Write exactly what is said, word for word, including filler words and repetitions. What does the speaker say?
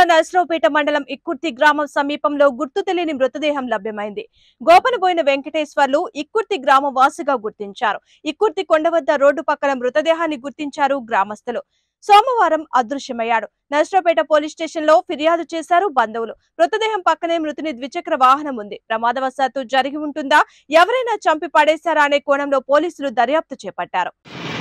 జిల్లా నరసరపేట మండలం ఇక్కుర్తి గ్రామం సమీపంలో గుర్తు తెలియని మృతదేహం లభ్యమైంది. గోపనబోయిన వెంకటేశ్వర్లు ఇక్కుర్తి గ్రామం వాసిగా గుర్తించారు. ఇక్కుర్తి కొండ వద్ద రోడ్డు పక్కన మృతదేహాన్ని గుర్తించారు గ్రామస్తులు. సోమవారం అదృశ్యమయ్యాడు. నరసరపేట పోలీస్ స్టేషన్ లో ఫిర్యాదు చేశారు బంధువులు. మృతదేహం పక్కనే మృతుని ద్విచక్ర వాహనం ఉంది. ప్రమాదవశాత్తు జరిగి ఉంటుందా, ఎవరైనా చంపి పడేశారా అనే కోణంలో పోలీసులు దర్యాప్తు చేపట్టారు.